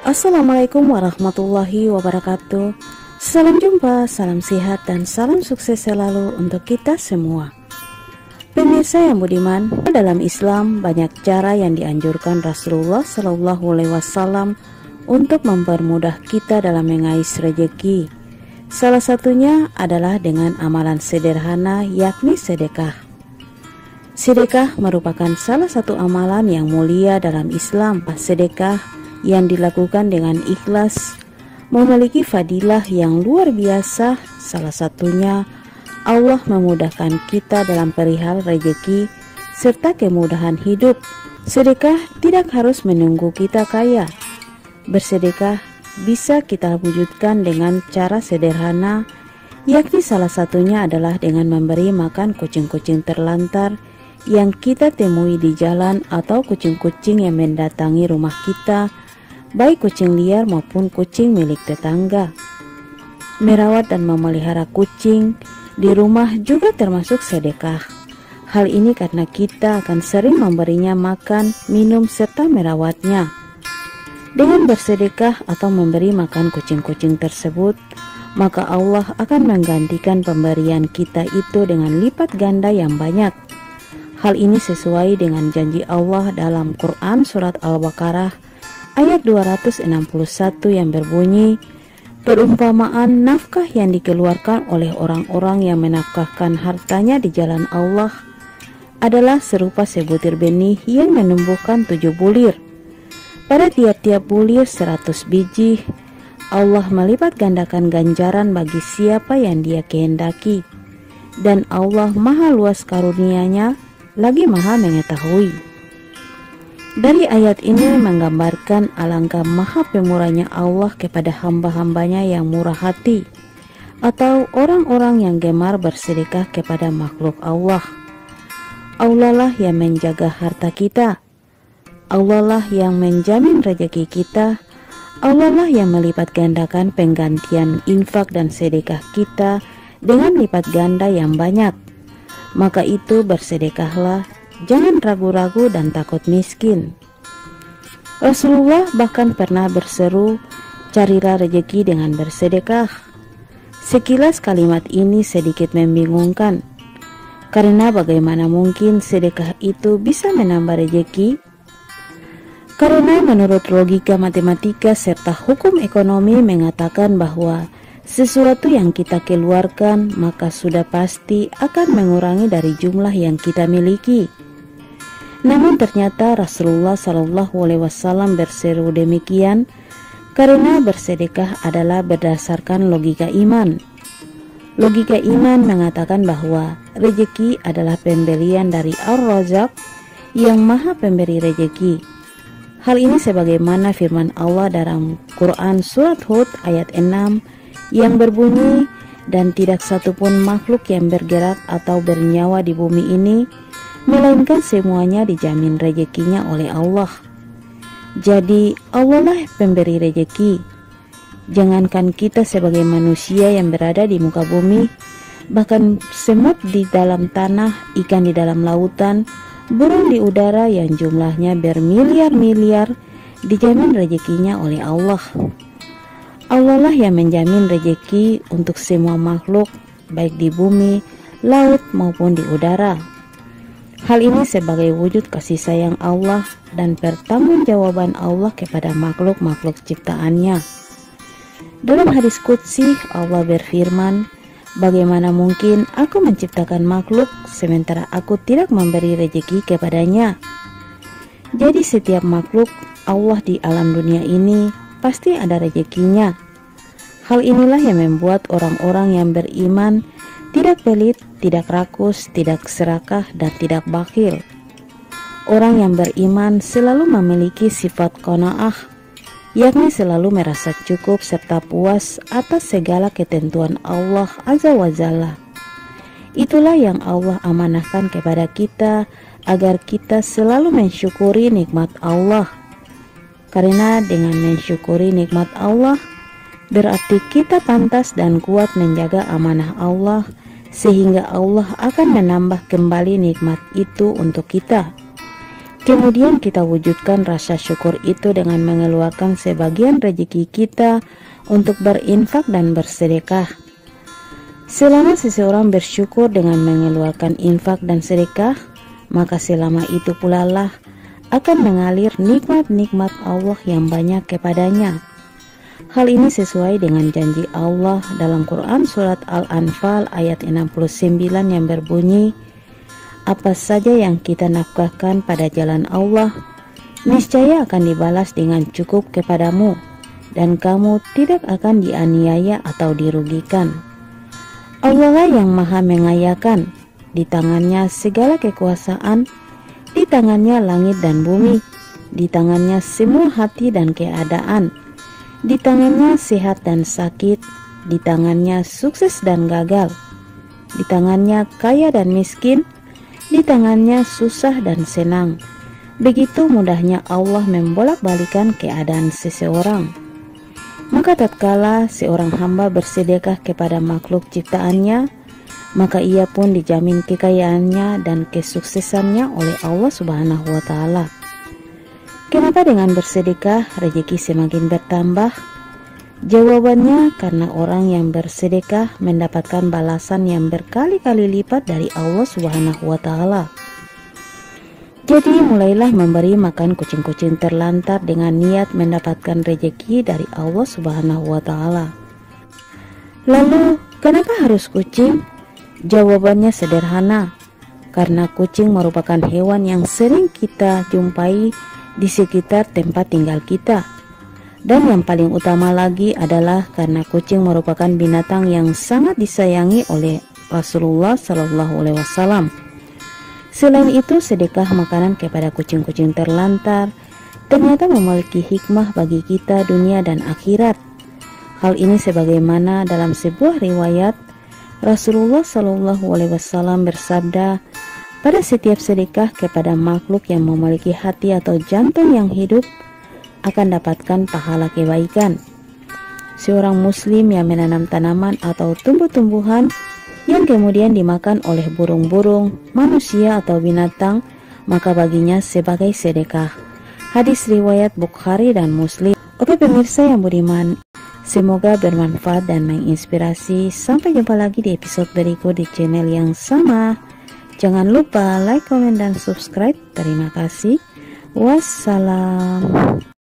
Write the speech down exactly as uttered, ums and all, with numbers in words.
Assalamualaikum warahmatullahi wabarakatuh. Salam jumpa, salam sehat, dan salam sukses selalu untuk kita semua. Pemirsa yang budiman, dalam Islam banyak cara yang dianjurkan Rasulullah Shallallahu Alaihi Wasallam untuk mempermudah kita dalam mengais rezeki. Salah satunya adalah dengan amalan sederhana, yakni sedekah. Sedekah merupakan salah satu amalan yang mulia dalam Islam. Sedekah yang dilakukan dengan ikhlas memiliki fadilah yang luar biasa. Salah satunya Allah memudahkan kita dalam perihal rezeki serta kemudahan hidup. Sedekah tidak harus menunggu kita kaya. Bersedekah bisa kita wujudkan dengan cara sederhana, yakni salah satunya adalah dengan memberi makan kucing-kucing terlantar yang kita temui di jalan atau kucing-kucing yang mendatangi rumah kita, baik kucing liar maupun kucing milik tetangga. Merawat dan memelihara kucing di rumah juga termasuk sedekah. Hal ini karena kita akan sering memberinya makan, minum, serta merawatnya. Dengan bersedekah atau memberi makan kucing-kucing tersebut, maka Allah akan menggantikan pemberian kita itu dengan lipat ganda yang banyak. Hal ini sesuai dengan janji Allah dalam Quran Surat Al-Baqarah ayat dua ratus enam puluh satu yang berbunyi, perumpamaan nafkah yang dikeluarkan oleh orang-orang yang menafkahkan hartanya di jalan Allah adalah serupa sebutir benih yang menumbuhkan tujuh bulir. Pada tiap-tiap bulir seratus biji, Allah melipat gandakan ganjaran bagi siapa yang Dia kehendaki. Dan Allah maha luas karunia-Nya, lagi maha mengetahui. Dari ayat ini menggambarkan alangkah maha pemurahnya Allah kepada hamba-hambanya yang murah hati, atau orang-orang yang gemar bersedekah kepada makhluk Allah. Allah lah yang menjaga harta kita, Allah lah yang menjamin rezeki kita, Allah lah yang melipat gandakan penggantian infak dan sedekah kita dengan lipat ganda yang banyak. Maka itu bersedekahlah, jangan ragu-ragu dan takut miskin. Rasulullah bahkan pernah berseru, carilah rezeki dengan bersedekah. Sekilas kalimat ini sedikit membingungkan, karena bagaimana mungkin sedekah itu bisa menambah rezeki? Karena menurut logika matematika serta hukum ekonomi mengatakan bahwa sesuatu yang kita keluarkan maka sudah pasti akan mengurangi dari jumlah yang kita miliki. Namun ternyata Rasulullah Shallallahu Alaihi Wasallam berseru demikian karena bersedekah adalah berdasarkan logika iman. Logika iman mengatakan bahwa rezeki adalah pemberian dari Ar-Razzaq yang maha pemberi rezeki. Hal ini sebagaimana firman Allah dalam Quran Surat Hud ayat enam yang berbunyi, dan tidak satupun makhluk yang bergerak atau bernyawa di bumi ini melainkan semuanya dijamin rezekinya oleh Allah. Jadi Allah lah pemberi rezeki. Jangankan kita sebagai manusia yang berada di muka bumi, bahkan semut di dalam tanah, ikan di dalam lautan, burung di udara yang jumlahnya bermiliar-miliar dijamin rezekinya oleh Allah. Allah lah yang menjamin rezeki untuk semua makhluk, baik di bumi, laut maupun di udara. Hal ini sebagai wujud kasih sayang Allah dan pertanggungjawaban Allah kepada makhluk-makhluk ciptaannya. Dalam hadis qudsi Allah berfirman, bagaimana mungkin aku menciptakan makhluk sementara aku tidak memberi rezeki kepadanya? Jadi setiap makhluk Allah di alam dunia ini pasti ada rezekinya. Hal inilah yang membuat orang-orang yang beriman tidak pelit, tidak rakus, tidak serakah, dan tidak bakhil. Orang yang beriman selalu memiliki sifat qanaah, yakni selalu merasa cukup serta puas atas segala ketentuan Allah Azza wa Jalla. Itulah yang Allah amanahkan kepada kita agar kita selalu mensyukuri nikmat Allah. Karena dengan mensyukuri nikmat Allah, berarti kita pantas dan kuat menjaga amanah Allah, sehingga Allah akan menambah kembali nikmat itu untuk kita. Kemudian kita wujudkan rasa syukur itu dengan mengeluarkan sebagian rezeki kita untuk berinfak dan bersedekah. Selama seseorang bersyukur dengan mengeluarkan infak dan sedekah, maka selama itu pula lah akan mengalir nikmat-nikmat Allah yang banyak kepadanya. Hal ini sesuai dengan janji Allah dalam Quran surat Al-Anfal ayat enam puluh sembilan yang berbunyi, "Apa saja yang kita nafkahkan pada jalan Allah, niscaya akan dibalas dengan cukup kepadamu, dan kamu tidak akan dianiaya atau dirugikan." Allah lah yang maha mengayakan, di tangannya segala kekuasaan, di tangannya langit dan bumi, di tangannya semua hati dan keadaan, di tangannya sehat dan sakit, di tangannya sukses dan gagal, di tangannya kaya dan miskin, di tangannya susah dan senang. Begitu mudahnya Allah membolak-balikan keadaan seseorang. Maka tatkala seorang hamba bersedekah kepada makhluk ciptaannya, maka ia pun dijamin kekayaannya dan kesuksesannya oleh Allah Subhanahu wa Ta'ala. Kenapa dengan bersedekah rezeki semakin bertambah? Jawabannya karena orang yang bersedekah mendapatkan balasan yang berkali-kali lipat dari Allah Subhanahu wa Ta'ala. Jadi mulailah memberi makan kucing-kucing terlantar dengan niat mendapatkan rezeki dari Allah Subhanahu wa Ta'ala. Lalu, kenapa harus kucing? Jawabannya sederhana, karena kucing merupakan hewan yang sering kita jumpai di sekitar tempat tinggal kita. Dan yang paling utama lagi adalah karena kucing merupakan binatang yang sangat disayangi oleh Rasulullah Shallallahu Alaihi Wasallam. Selain itu, sedekah makanan kepada kucing-kucing terlantar ternyata memiliki hikmah bagi kita dunia dan akhirat. Hal ini sebagaimana dalam sebuah riwayat Rasulullah Shallallahu Alaihi Wasallam bersabda, pada setiap sedekah kepada makhluk yang memiliki hati atau jantung yang hidup akan dapatkan pahala kebaikan. Seorang muslim yang menanam tanaman atau tumbuh-tumbuhan yang kemudian dimakan oleh burung-burung, manusia atau binatang, maka baginya sebagai sedekah. Hadis riwayat Bukhari dan Muslim. Oke pemirsa yang budiman, semoga bermanfaat dan menginspirasi. Sampai jumpa lagi di episode berikut di channel yang sama. Jangan lupa like, komen, dan subscribe. Terima kasih. Wassalam.